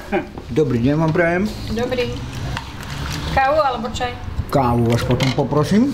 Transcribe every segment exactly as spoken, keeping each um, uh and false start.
Dobrý deň vám prajem. Dobrý. Kávu alebo čaj? Kávu vás potom poprosím.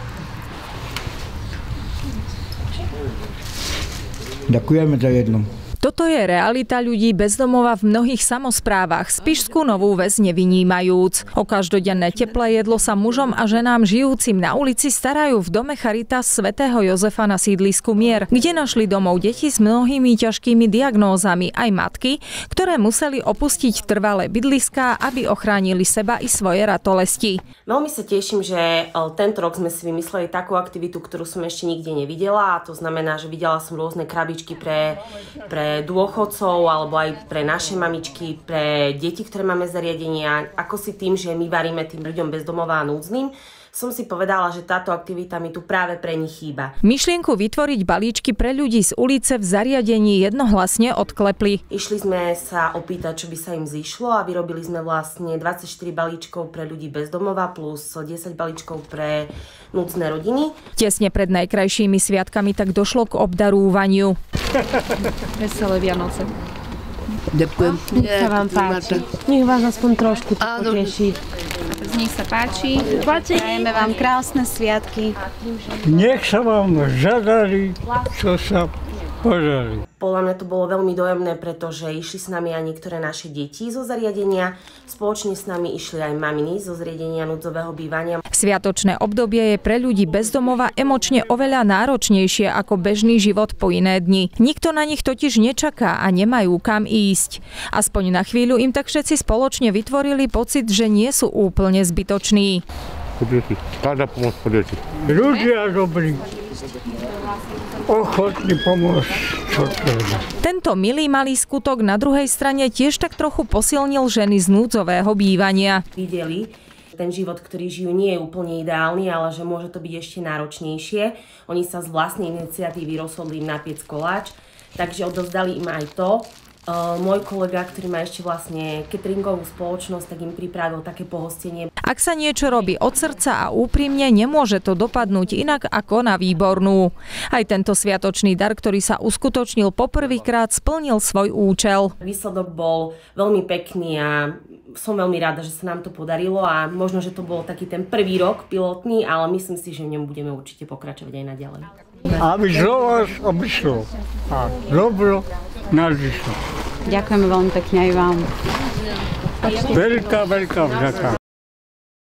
Ďakujeme za jednu. Toto je realita ľudí bez domova v mnohých samosprávach, Spišskú Novú Ves nevynímajúc. O každodenné teplé jedlo sa mužom a ženám žijúcim na ulici starajú v dome Charitas svätého Jozefa na sídlisku Mier, kde našli domov deti s mnohými ťažkými diagnózami, aj matky, ktoré museli opustiť trvalé bydliská, aby ochránili seba i svoje ratolesti. Veľmi sa teším, že tento rok sme si vymysleli takú aktivitu, ktorú som ešte nikde nevidela, a to znamená, že videla som rôzne krabičky pre, pre dôchodcov alebo aj pre naše mamičky, pre deti, ktoré máme zariadenia. Ako si tým, že my varíme tým ľuďom bez domova a núdznym, som si povedala, že táto aktivita mi tu práve pre nich chýba. Myšlienku vytvoriť balíčky pre ľudí z ulice v zariadení jednohlasne odklepli. Išli sme sa opýtať, čo by sa im zišlo, a vyrobili sme vlastne dvadsaťštyri balíčkov pre ľudí bez domova plus desať balíčkov pre núdzne rodiny. Tesne pred najkrajšími sviatkami tak došlo k obdarúvaniu. Veselé Vianoce. Ďakujem. Nech sa vám páči. Nech vás aspoň trošku poteší. Nech sa páči. Prajeme vám krásne sviatky. Nech sa vám zadarí, čo sa podarí. Podľa mňa to bolo veľmi dojemné, pretože išli s nami aj niektoré naše deti zo zariadenia. Spoločne s nami išli aj maminy zo zariadenia núdzového bývania. Sviatočné obdobie je pre ľudí bez domova emočne oveľa náročnejšie ako bežný život po iné dni. Nikto na nich totiž nečaká a nemajú kam ísť. Aspoň na chvíľu im tak všetci spoločne vytvorili pocit, že nie sú úplne zbytoční. Ľudia dobrí, ochotní pomôcť, čo treba. Tento milý malý skutok na druhej strane tiež tak trochu posilnil ženy z núdzového bývania. Videli, ten život, ktorý žijú, nie je úplne ideálny, ale že môže to byť ešte náročnejšie. Oni sa z vlastnej iniciatívy rozhodli im napiec koláč, takže odovzdali im aj to. Môj kolega, ktorý má ešte vlastne cateringovú spoločnosť, tak im pripravil také pohostenie. Ak sa niečo robí od srdca a úprimne, nemôže to dopadnúť inak ako na výbornú. Aj tento sviatočný dar, ktorý sa uskutočnil poprvýkrát, splnil svoj účel. Výsledok bol veľmi pekný a som veľmi rada, že sa nám to podarilo, a možno, že to bol taký ten prvý rok pilotný, ale myslím si, že v ňom budeme určite pokračovať aj naďalej. Aby zlo vás obišlo a dobro nadišlo. Ďakujeme veľmi pekne aj vám. Veľká, veľká vďaka.